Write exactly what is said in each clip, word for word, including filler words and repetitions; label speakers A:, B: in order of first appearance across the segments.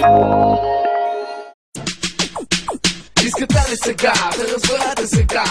A: Искате ли сега да разберете сега?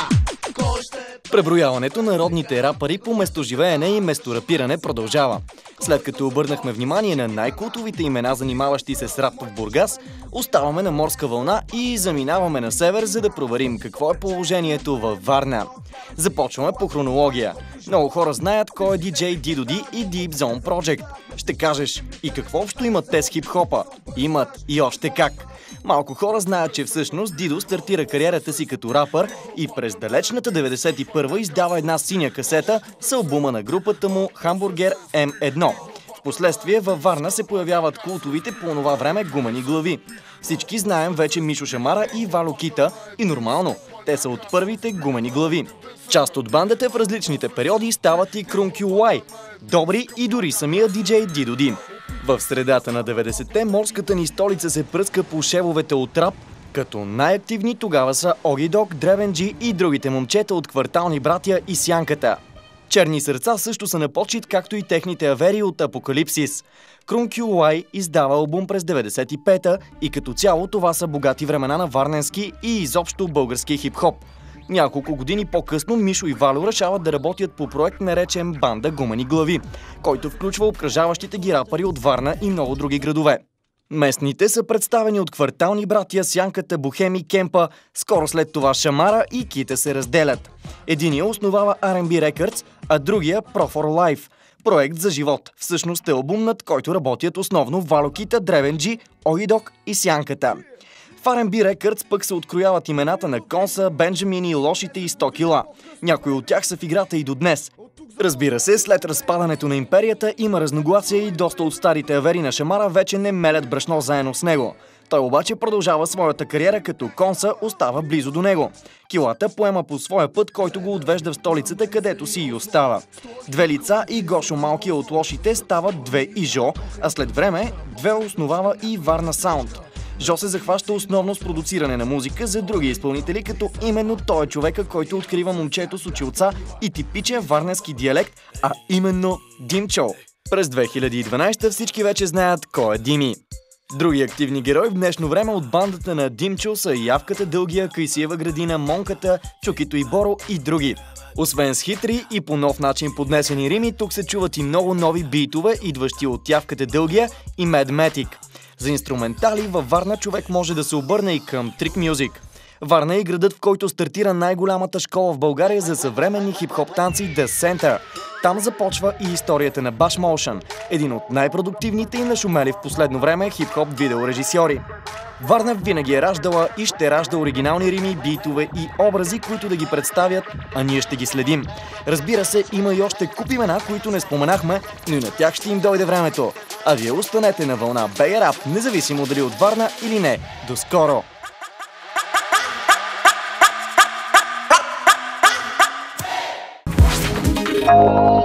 B: Преброяването на родните рапъри по местоживеене и месторапиране продължава. След като обърнахме внимание на най-култовите имена, занимаващи се с рап в Бургас, оставаме на морска вълна и заминаваме на север, за да проверим какво е положението във Варна. Започваме по хронология. Много хора знаят кой е диджей Дидо Ди и Deep Zone Project. Ще кажеш, и какво общо имат те с хип-хопа? Имат и още как. Малко хора знаят, че всъщност Дидо стартира кариерата си като рапър и през далечната деветдесет и първа издава една синя касета с албума на групата му Хамбургер М едно. Впоследствие във Варна се появяват култовите по онова време гумени глави. Всички знаем вече Мишо Шамара и Вало Кита и нормално, те са от първите гумени глави. Част от бандата в различните периоди стават и Крун Кю Уай, Добри и дори самия диджей Дидо Ди. В средата на деветдесетте морската ни столица се пръска по шевовете от рап, като най-активни тогава са Оги Дог, Древен Джи и другите момчета от Квартални братя и Сянката. Черни сърца също са на почит, както и техните авери от Апокалипсис. Крун Кю Уай издава албум през деветдесет и пета и като цяло това са богати времена на варненски и изобщо български хип-хоп. Няколко години по-късно Мишо и Вало решават да работят по проект, наречен Банда Гумени глави, който включва обкръжаващите ги рапъри от Варна и много други градове. Местните са представени от Квартални братия, Сянката, Бохеми, Кемпа, скоро след това Шамара и Кита се разделят. Единия основава Ар енд Би Records, а другия Pro for Life. Проект за живот, всъщност е албум, над който работят основно Вало Кита, Древен Джи, Оги Дог и Сянката. В Ар енд Би Records пък се открояват имената на Конса, Бенджамини, Лошите и сто кила. Някои от тях са в играта и до днес. Разбира се, след разпадането на империята има разногласия и доста от старите авери на Шамара вече не мелят брашно заедно с него. Той обаче продължава своята кариера, като Конса остава близо до него. Килата поема по своя път, който го отвежда в столицата, където си и остава. Две лица и Гошо Малкия от Лошите стават две и Жо, а след време две основава и Варна Саунд. Жо се захваща основно с продуциране на музика за други изпълнители, като именно той е човека, който открива момчето с очилца и типичен варненски диалект, а именно Димчо. През две хиляди и дванадесета всички вече знаят кой е Дими. Други активни герои в днешно време от бандата на Димчо са Явката Дългия, Кайсиева градина, Монката, Чукито и Боро и други. Освен с хитри и по нов начин поднесени рими, тук се чуват и много нови битове, идващи от Явката Дългия и Медметик. За инструментали във Варна човек може да се обърне и към Трик Мюзик. Варна е градът, в който стартира най-голямата школа в България за съвременни хип-хоп танци The Center. Там започва и историята на Bash Motion, един от най-продуктивните и нашумели в последно време хип-хоп видеорежисьори. Варна винаги е раждала и ще ражда оригинални рими, битове и образи, които да ги представят, а ние ще ги следим. Разбира се, има и още куп имена, които не споменахме, но и на тях ще им дойде времето. А вие останете на вълна Бей Рап, независимо дали от Варна или не. До скоро!
A: Oh